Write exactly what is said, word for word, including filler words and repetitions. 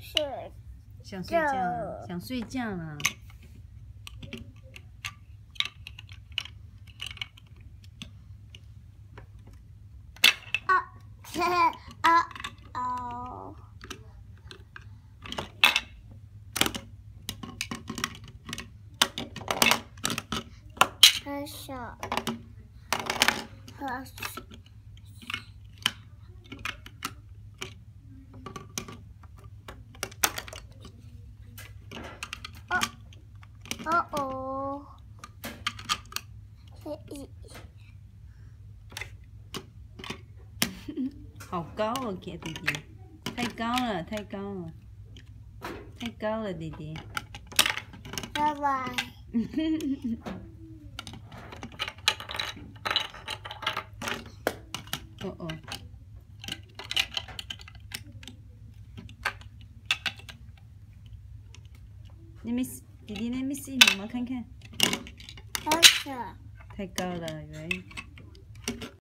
睡想睡觉了，想睡觉了。 啊，啊哦。喝水，喝水。哦哦哦， 好高哦，弟弟，太高了，太高了，太高了，弟弟。 拜拜。 哦哦。Let me see，弟弟 ，Let me see，妈妈看看。 喝水。 太高了，喂。